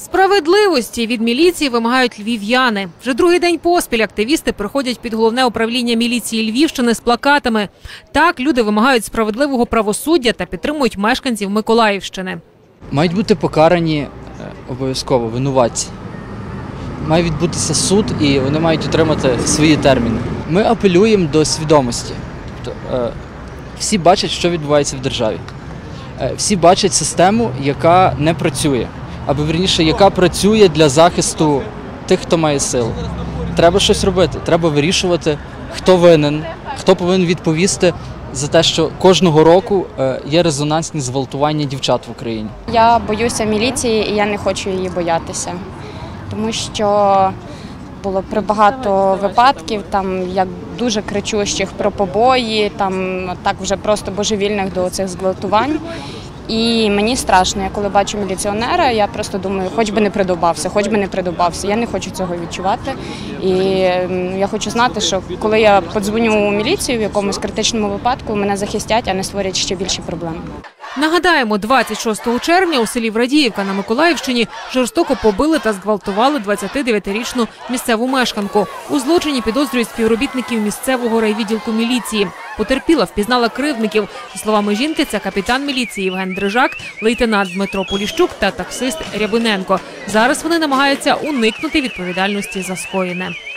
Справедливості від міліції вимагають львів'яни. Вже другий день поспіль активісти приходять під головне управління міліції Львівщини з плакатами. Так, люди вимагають справедливого правосуддя та підтримують мешканців Миколаївщини. Мають бути покарані обов'язково винуватці. Має відбутися суд і вони мають отримати свої терміни. Ми апелюємо до свідомості. Тобто, всі бачать, що відбувається в державі. Всі бачать систему, яка не працює. Або, вірніше, яка працює для захисту тих, хто має силу. Треба щось робити, треба вирішувати, хто винен, хто повинен відповісти за те, що кожного року є резонансні зґвалтування дівчат в Україні. Я боюся міліції і я не хочу її боятися, тому що було прибагато випадків, там як дуже кричущих про побої, там так вже просто божевільних до цих зґвалтувань. І мені страшно, я коли бачу міліціонера, я просто думаю, хоч би не придобався, хоч би не придобався. Я не хочу цього відчувати. І я хочу знати, що коли я подзвоню у міліцію в якомусь критичному випадку, мене захистять, а не створять ще більші проблеми. Нагадаємо, 26 червня у селі Врадіївка на Миколаївщині жорстоко побили та зґвалтували 29-річну місцеву мешканку. У злочині підозрюють співробітників місцевого райвідділку міліції. Потерпіла впізнала кривдників. За словами жінки, це капітан міліції Євген Дрижак, лейтенант Дмитро Поліщук та таксист Рябиненко. Зараз вони намагаються уникнути відповідальності за скоєне.